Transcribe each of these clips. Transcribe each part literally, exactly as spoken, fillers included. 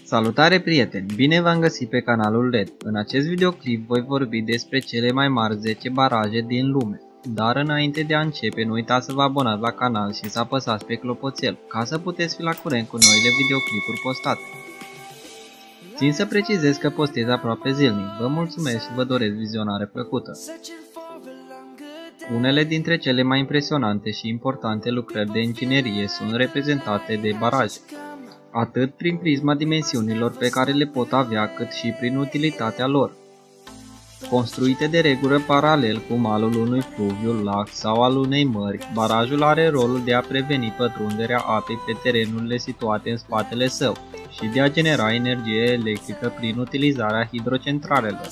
Salutare prieteni! Bine v-am găsit pe canalul L E D. În acest videoclip voi vorbi despre cele mai mari zece baraje din lume. Dar înainte de a începe, nu uitați să vă abonați la canal și să apăsați pe clopoțel, ca să puteți fi la curent cu noile videoclipuri postate. Țin să precizez că postez aproape zilnic. Vă mulțumesc și vă doresc vizionare plăcută. Unele dintre cele mai impresionante și importante lucrări de inginerie sunt reprezentate de baraje, atât prin prisma dimensiunilor pe care le pot avea, cât și prin utilitatea lor. Construite de regulă paralel cu malul unui fluviu, lac sau al unei mări, barajul are rolul de a preveni pătrunderea apei pe terenurile situate în spatele său și de a genera energie electrică prin utilizarea hidrocentralelor.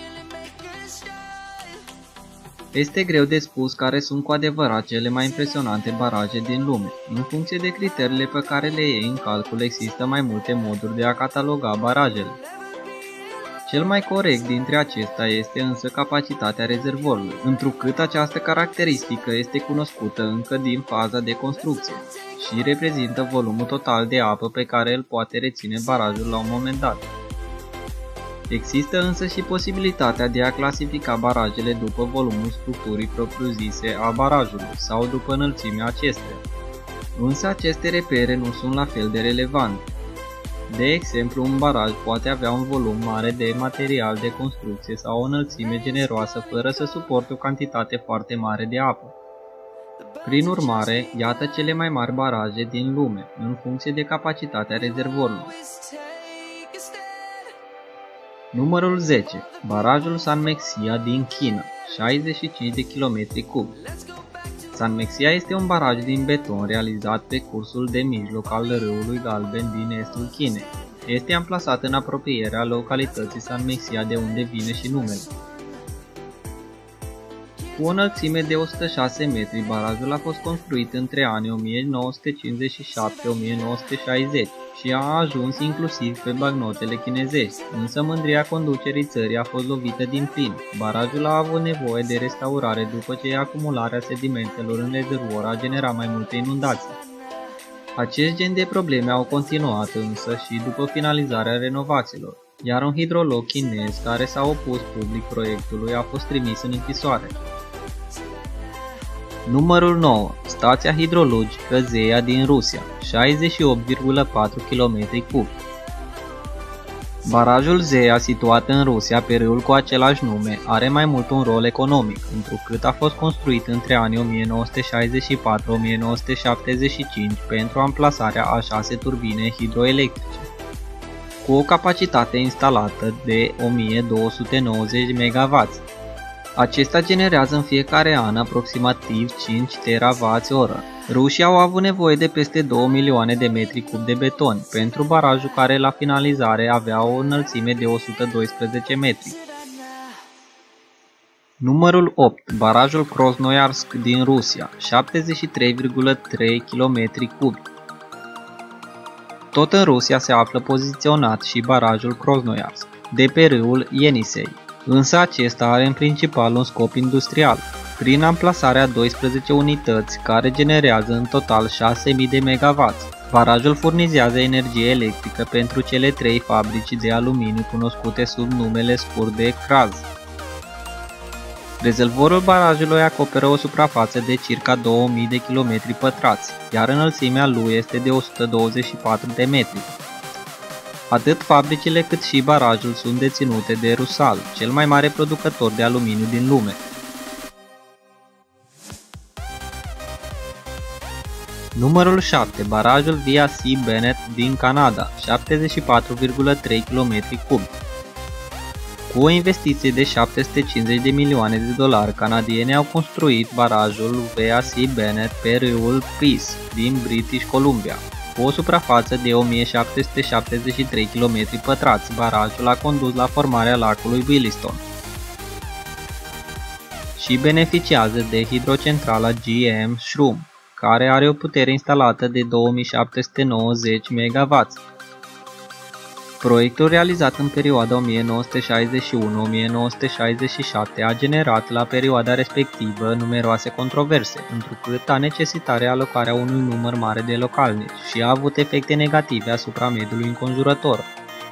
Este greu de spus care sunt cu adevărat cele mai impresionante baraje din lume. În funcție de criteriile pe care le iei în calcul, există mai multe moduri de a cataloga barajele. Cel mai corect dintre acestea este însă capacitatea rezervorului, întrucât această caracteristică este cunoscută încă din faza de construcție și reprezintă volumul total de apă pe care îl poate reține barajul la un moment dat. Există însă și posibilitatea de a clasifica barajele după volumul structurii propriu-zise a barajului sau după înălțimea acestuia. Însă aceste repere nu sunt la fel de relevante. De exemplu, un baraj poate avea un volum mare de material de construcție sau o înălțime generoasă fără să suporte o cantitate foarte mare de apă. Prin urmare, iată cele mai mari baraje din lume, în funcție de capacitatea rezervorului. Numărul zece. Barajul San Mexia din China, șaizeci și cinci de kilometri cubi. San Mexia este un baraj din beton realizat pe cursul de mijloc al râului Galben din estul Chinei. Este amplasat în apropierea localității San Mexia, de unde vine și numele. Cu o înălțime de o sută șase metri, barajul a fost construit între anii o mie nouă sute cincizeci și șapte - o mie nouă sute șaizeci și a ajuns inclusiv pe bancnotele chinezești, însă mândria conducerii țării a fost lovită din plin. Barajul a avut nevoie de restaurare după ce acumularea sedimentelor în rezervor a generat mai multe inundații. Acest gen de probleme au continuat însă și după finalizarea renovațiilor, iar un hidrolog chinez care s-a opus public proiectului a fost trimis în închisoare. Numărul nouă. Stația hidrologică Zeea din Rusia, șaizeci și opt virgulă patru kilometri cubi. Barajul Zeea, situat în Rusia pe râul cu același nume, are mai mult un rol economic, întrucât a fost construit între anii o mie nouă sute șaizeci și patru - o mie nouă sute șaptezeci și cinci pentru amplasarea a șase turbine hidroelectrice, cu o capacitate instalată de o mie două sute nouăzeci de megawați. Acesta generează în fiecare an aproximativ cinci terawați-oră. Rușii au avut nevoie de peste două milioane de metri cub de beton pentru barajul care la finalizare avea o înălțime de o sută doisprezece metri. Numărul opt. Barajul Krasnoiarsk din Rusia, șaptezeci și trei virgulă trei kilometri cubi. Tot în Rusia se află poziționat și barajul Krasnoiarsk, de pe râul Ienisei. Însă acesta are în principal un scop industrial, prin amplasarea a douăsprezece unități care generează în total șase mii de megawați. Barajul furnizează energie electrică pentru cele trei fabrici de aluminiu cunoscute sub numele scurt de Kraz. Rezervorul barajului acoperă o suprafață de circa două mii de kilometri pătrați, iar înălțimea lui este de o sută douăzeci și patru de metri. Atât fabricile cât și barajul sunt deținute de Rusal, cel mai mare producător de aluminiu din lume. Numărul șapte. Barajul V C Bennett din Canada, șaptezeci și patru virgulă trei kilometri cubi. Cu o investiție de șapte sute cincizeci de milioane de dolari, canadieni au construit barajul V C Bennett pe râul Peace din British Columbia. Cu o suprafață de o mie șapte sute șaptezeci și trei kilometri pătrați, barajul a condus la formarea lacului Williston și beneficiază de hidrocentrala G M Shrum, care are o putere instalată de două mii șapte sute nouăzeci megawați. Proiectul realizat în perioada o mie nouă sute șaizeci și unu - o mie nouă sute șaizeci și șapte a generat la perioada respectivă numeroase controverse, întrucât a necesitat realocarea unui număr mare de localnici și a avut efecte negative asupra mediului înconjurător.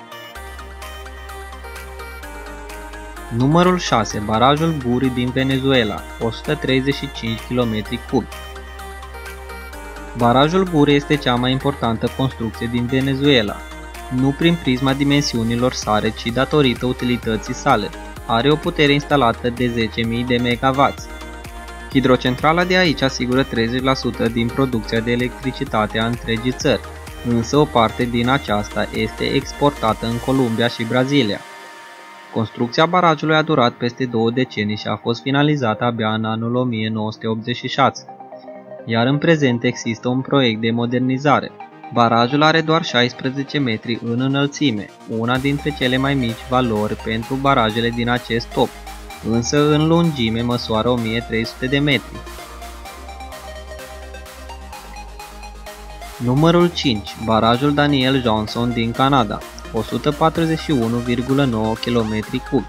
Numărul șase. Barajul Buri din Venezuela, o sută treizeci și cinci kilometri cubi. Barajul Buri este cea mai importantă construcție din Venezuela, nu prin prisma dimensiunilor sale, ci datorită utilității sale. Are o putere instalată de zece mii de megawatts. Hidrocentrala de aici asigură treizeci la sută din producția de electricitate a întregii țări, însă o parte din aceasta este exportată în Columbia și Brazilia. Construcția barajului a durat peste două decenii și a fost finalizată abia în anul o mie nouă sute optzeci și șase, iar în prezent există un proiect de modernizare. Barajul are doar șaisprezece metri în înălțime, una dintre cele mai mici valori pentru barajele din acest top, însă în lungime măsoară o mie trei sute de metri. Numărul cinci. Barajul Daniel Johnson din Canada, o sută patruzeci și unu virgulă nouă kilometri cubi.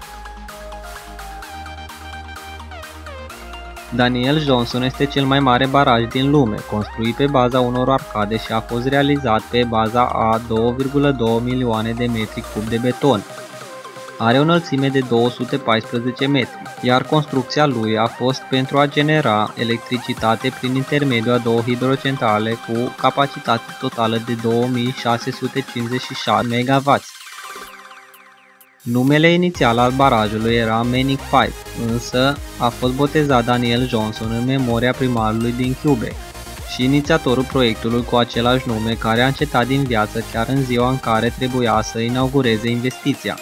Daniel Johnson este cel mai mare baraj din lume, construit pe baza unor arcade și a fost realizat pe baza a două virgulă doi milioane de metri cubi de beton. Are o înălțime de două sute paisprezece metri, iar construcția lui a fost pentru a genera electricitate prin intermediul a două hidrocentrale cu capacitate totală de două mii șase sute cincizeci și șase megawatts. Numele inițial al barajului era Manic cinci, însă a fost botezat Daniel Johnson în memoria primarului din Quebec și inițiatorul proiectului cu același nume, care a încetat din viață chiar în ziua în care trebuia să inaugureze investiția.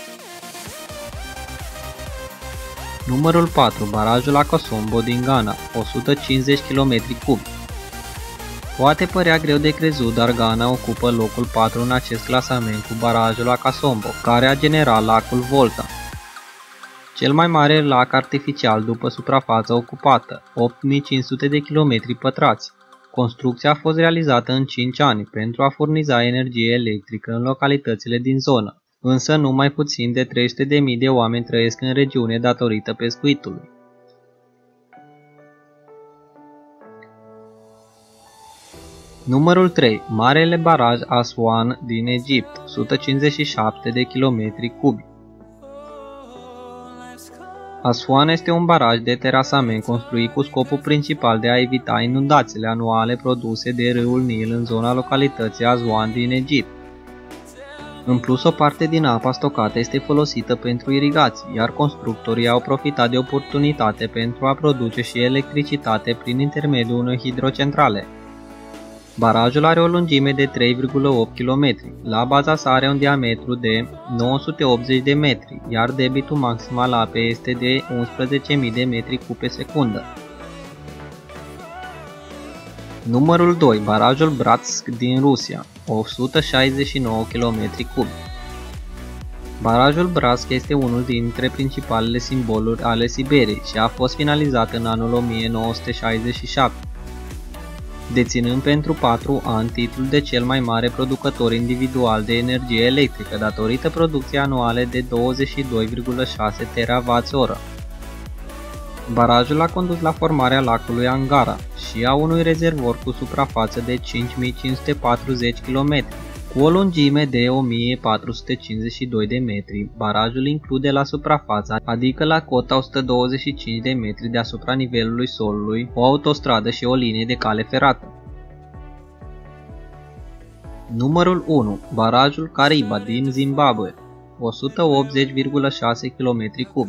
Numărul patru. Barajul Akosombo din Ghana, o sută cincizeci kilometri cubi. Poate părea greu de crezut, dar Ghana ocupă locul patru în acest clasament cu barajul Akosombo, care a generat lacul Volta, cel mai mare lac artificial după suprafața ocupată, opt mii cinci sute de kilometri pătrați. Construcția a fost realizată în cinci ani pentru a furniza energie electrică în localitățile din zonă, însă nu mai puțin de trei sute de mii de oameni trăiesc în regiune datorită pescuitului. Numărul trei. Marele baraj Aswan din Egipt, o sută cincizeci și șapte de kilometri cubi. Aswan este un baraj de terasament construit cu scopul principal de a evita inundațiile anuale produse de râul Nil în zona localității Aswan din Egipt. În plus, o parte din apa stocată este folosită pentru irigații, iar constructorii au profitat de oportunitate pentru a produce și electricitate prin intermediul unei hidrocentrale. Barajul are o lungime de trei virgulă opt kilometri, la baza sa are un diametru de nouă sute optzeci de metri, iar debitul maxim al apei este de unsprezece mii de metri cubi pe secundă. Numărul doi. Barajul Bratsk din Rusia, o sută șaizeci și nouă kilometri cubi. Barajul Bratsk este unul dintre principalele simboluri ale Siberiei și a fost finalizat în anul o mie nouă sute șaizeci și șapte. Deținând pentru patru ani titlul de cel mai mare producător individual de energie electrică datorită producției anuale de douăzeci și doi virgulă șase terawatt-oră. Barajul a condus la formarea lacului Angara și a unui rezervor cu suprafață de cinci mii cinci sute patruzeci de kilometri. Cu o lungime de o mie patru sute cincizeci și doi de metri, barajul include la suprafață, adică la cota o sută douăzeci și cinci de metri deasupra nivelului solului, o autostradă și o linie de cale ferată. Numărul unu. Barajul Kariba din Zimbabwe, o sută optzeci virgulă șase kilometri cubi.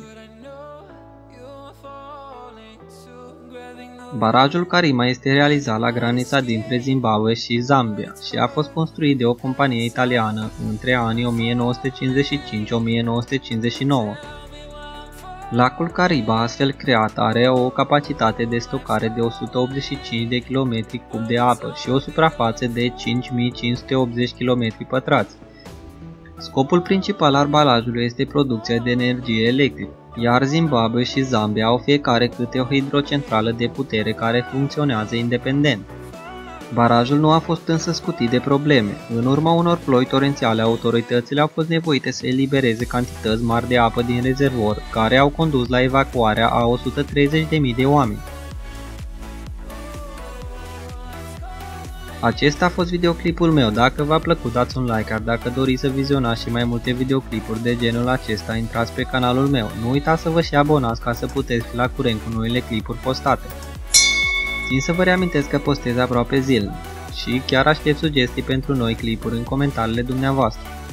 Barajul Kariba este realizat la granița dintre Zimbabwe și Zambia și a fost construit de o companie italiană între anii o mie nouă sute cincizeci și cinci - o mie nouă sute cincizeci și nouă. Lacul Kariba, astfel creat, are o capacitate de stocare de o sută optzeci și cinci de kilometri cubi de apă și o suprafață de cinci mii cinci sute optzeci de kilometri pătrați. Scopul principal al barajului este producția de energie electrică, iar Zimbabwe și Zambia au fiecare câte o hidrocentrală de putere care funcționează independent. Barajul nu a fost însă scutit de probleme. În urma unor ploi torențiale, autoritățile au fost nevoite să elibereze cantități mari de apă din rezervor, care au condus la evacuarea a o sută treizeci de mii de oameni. Acesta a fost videoclipul meu, dacă v-a plăcut dați un like, iar dacă doriți să vizionați și mai multe videoclipuri de genul acesta, intrați pe canalul meu. Nu uitați să vă și abonați ca să puteți fi la curent cu noile clipuri postate. Țin să vă reamintesc că postez aproape zilnic și chiar aștept sugestii pentru noi clipuri în comentariile dumneavoastră.